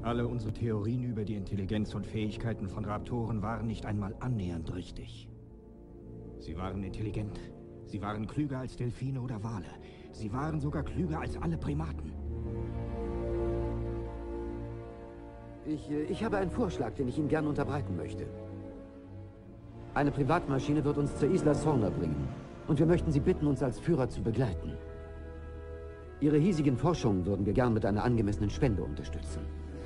Alle unsere Theorien über die Intelligenz und Fähigkeiten von Raptoren waren nicht einmal annähernd richtig. Sie waren intelligent. Sie waren klüger als Delfine oder Wale. Sie waren sogar klüger als alle Primaten. Ich habe einen Vorschlag, den ich Ihnen gern unterbreiten möchte. Eine Privatmaschine wird uns zur Isla Sorna bringen. Und wir möchten Sie bitten, uns als Führer zu begleiten. Ihre hiesigen Forschungen würden wir gern mit einer angemessenen Spende unterstützen.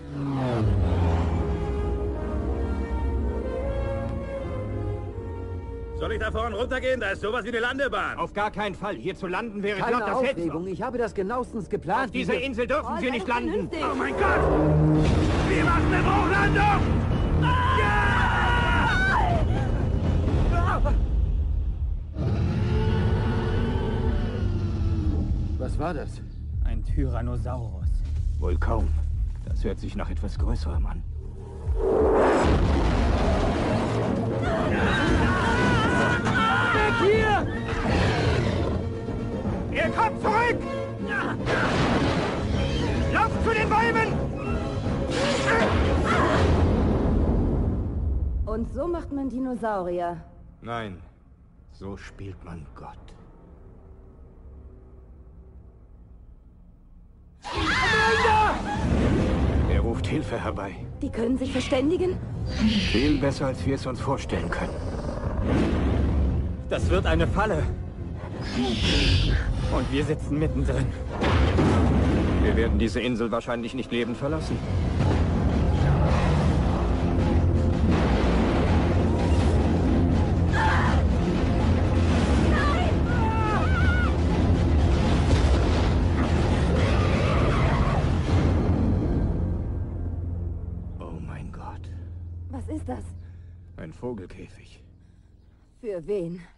Soll ich da vorne runtergehen? Da ist sowas wie eine Landebahn. Auf gar keinen Fall. Hier zu landen wäre Keine glatt das Aufregung, ich habe das genauestens geplant. Auf dieser Insel dürfen Sie nicht landen. Oh mein Gott! Wir machen eine Bruchlandung! Was war das? Ein Tyrannosaurus. Wohl kaum. Das hört sich nach etwas Größerem an. Weg hier! Er kommt zurück! Lauft zu den Bäumen! Und so macht man Dinosaurier. Nein, so spielt man Gott. Er ruft Hilfe herbei. Die können sich verständigen? Viel besser, als wir es uns vorstellen können. Das wird eine Falle. Und wir sitzen mittendrin. Wir werden diese Insel wahrscheinlich nicht lebend verlassen. Oh mein Gott. Was ist das? Ein Vogelkäfig. Für wen?